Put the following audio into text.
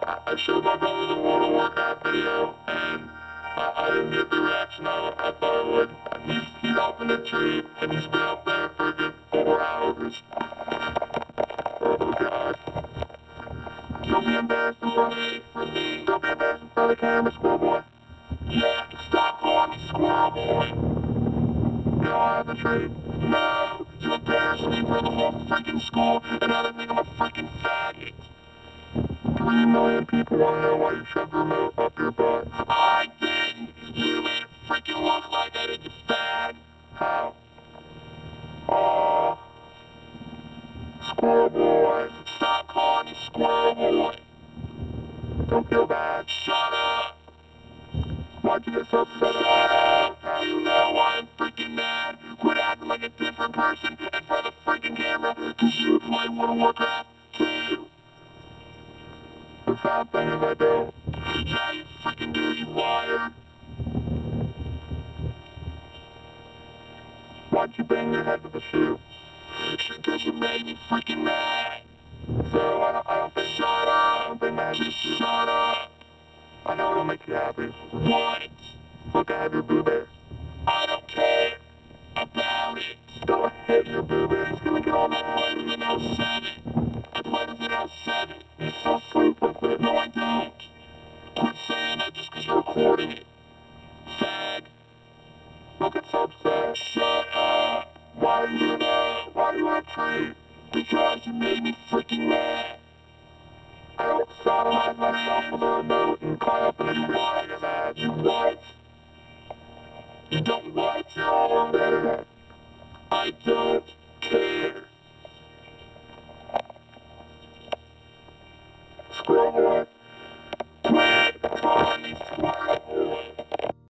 I showed my brother the World of Warcraft video, and I didn't get the reaction I thought I would. He's up in a tree, and he's been up there for a good 4 hours. Oh god. You'll be embarrassed in front of me, You'll be embarrassed in front of the camera, squirrel boy. Yeah, stop calling me squirrel boy. Get out of the tree. No, you embarrass me in front of the whole freaking school, and now they think I'm a freaking faggot. 3 million people want to know why you shoved the remote up your butt. I didn't. You made it freaking look like I did the fag. How? Aw. Squirrel boy. Stop calling me squirrel boy. Don't feel bad. Shut up. Why'd you get so upset? Shut up. Now you know why I'm freaking mad. Quit acting like a different person in front of the freaking camera, cause you play World of Warcraft too. The sad thing is I don't. Yeah, you freaking do, you liar. Why'd you bang your head with the shoe? Because you made me freaking mad. So I don't think, shut up. I don't think that just shut up. I know it'll make you happy. What? Look, I have your boo bear. I don't care about it. Go ahead, your boo bear. He's gonna get all my flavors in 07. I played in 07. You so sleep with it. No, I don't. Quit saying that just because you're recording it. Fag. Don't get so upset. Shut up. Why are you there? Why are you in a tree? Because you made me freaking mad. I don't sodomize myself with a remote and climb up in a tree like a mad. You what? You don't like you're all on the internet. I don't care. Squirrel boy.